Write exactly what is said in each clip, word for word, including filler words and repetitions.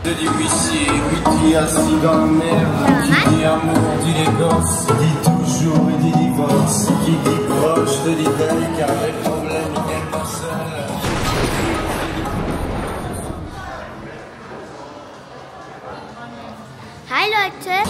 Dit huissier, oui, dit assis dans la merde, qui dit amour, dit les gosses, dit toujours et dit divorce, qui dit proche, te dit belle, car les problèmes ne viennent pas seuls. Hi Leute!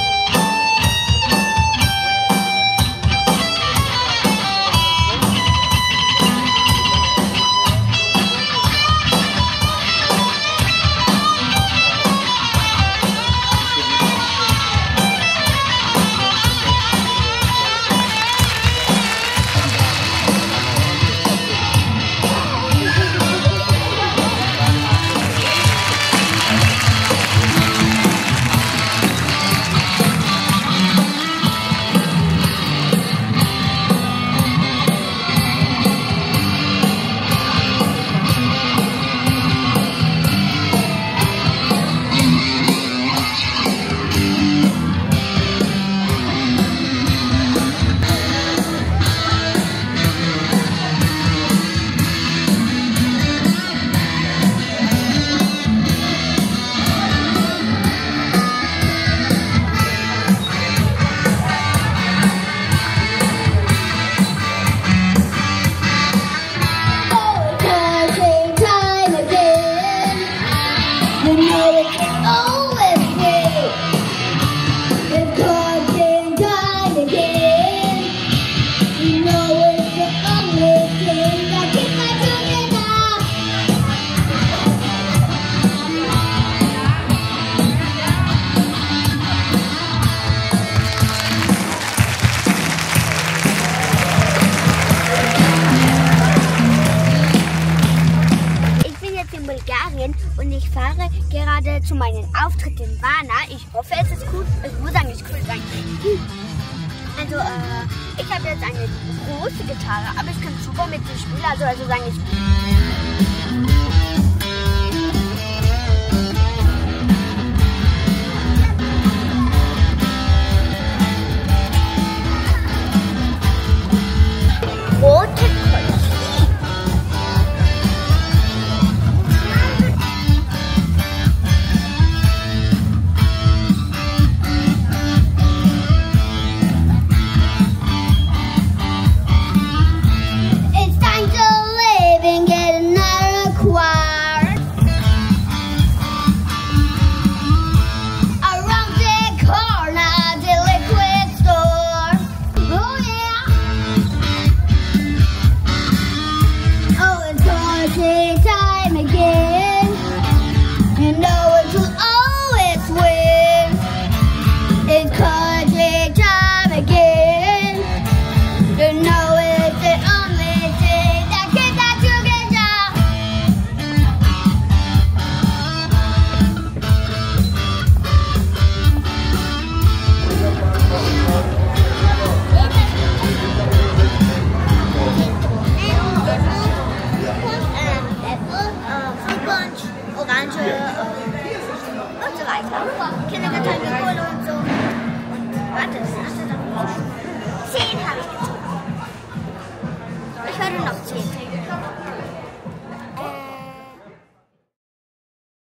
Bulgarien und ich fahre gerade zu meinem Auftritt in Varna. Ich hoffe, es ist cool. Es muss eigentlich cool sein. Also, äh, ich habe jetzt eine große Gitarre, aber ich kann super mit dem spielen. Also, also sagen ich. Rote Kindergartenkohle und so. Warte, zehn habe ich gezogen. Ich werde noch zehn.